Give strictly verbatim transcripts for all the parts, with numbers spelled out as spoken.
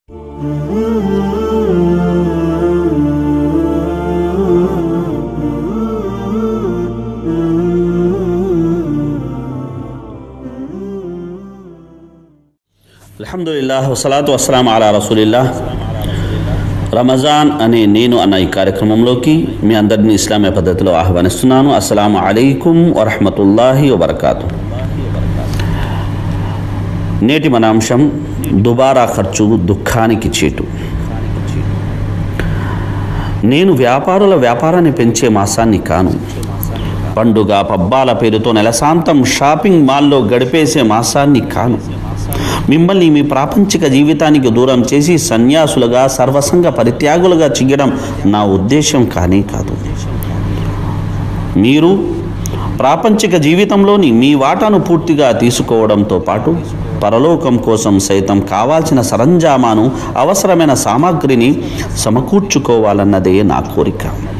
అల్హమ్దులిల్లాహ్ వస్సలాతు వస్సలాము అలా రసూలిల్లాహ్. రమజాన్ అనే నేను అన్న ఈ కార్యక్రమంలోకి మీ అందరినీ ఇస్లామీయ పద్ధతిలో ఆహ్వానిస్తున్నాను. అస్సలాము అలైకుం వరహ్మతుల్లాహి వబరకాతు. నేటి మన అంశం దుబారా ఖర్చు దుఃఖానికి చీటు. నేను వ్యాపారుల వ్యాపారాన్ని పెంచే మాసాన్ని కాను. పండుగ పబ్బాల పేరుతో నెలసాంతం షాపింగ్ మాల్లో గడిపేసే మాసాన్ని కాను. మిమ్మల్ని మీ ప్రాపంచిక జీవితానికి దూరం చేసి సన్యాసులుగా సర్వసంగ పరిత్యాగులుగా చెయ్యడం నా ఉద్దేశం కానీ కాదు. మీరు ప్రాపంచిక జీవితంలోని మీ వాటాను పూర్తిగా తీసుకోవడంతో పాటు పరలోకం కోసం సైతం కావాల్సిన సరంజామాను అవసరమైన సామాగ్రిని సమకూర్చుకోవాలన్నదే నా కోరిక.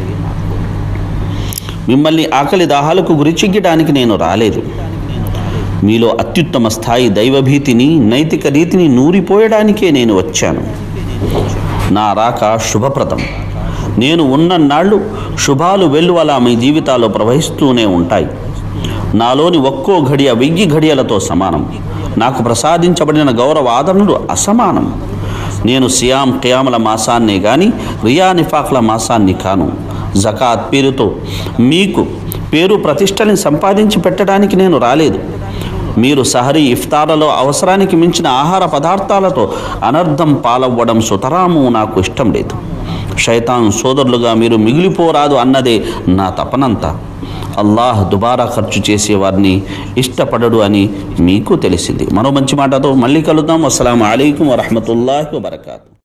మిమ్మల్ని ఆకలి దాహాలకు గురి చెయ్యడానికి నేను రాలేదు. మీలో అత్యుత్తమ స్థాయి దైవభీతిని నైతిక రీతిని నూరిపోయడానికే నేను వచ్చాను. నా రాక శుభప్రదం. నేను ఉన్నన్నాళ్ళు శుభాలు వెల్లువలా మీ జీవితాల్లో ప్రవహిస్తూనే ఉంటాయి. నాలోని ఒక్కో ఘడియ వెయ్యి ఘడియలతో సమానం. నాకు ప్రసాదించబడిన గౌరవ ఆదరణలు అసమానం. నేను సియాం ఖియాముల మాసాన్నే గాని రియా నిఫాక్ల మాసాన్ని కాను. జకాత్ పేరుతో మీకు పేరు ప్రతిష్టని సంపాదించి పెట్టడానికి నేను రాలేదు. మీరు సహరీ ఇఫ్తార్లలో అవసరానికి మించిన ఆహార పదార్థాలతో అనర్థం పాలవ్వడం సుతరాము నాకు ఇష్టం లేదు. శైతాన్ సోదరులుగా మీరు మిగిలిపోరాదు అన్నదే నా తపనంతా. అల్లాహ్ దుబారా ఖర్చు చేసేవారిని ఇష్టపడడు అని మీకు తెలిసింది. మరో మంచి మాటతో మళ్ళీ కలుద్దాం. అస్సలాము అలైకుం వరహ్మతుల్లాహి వబరకాతు.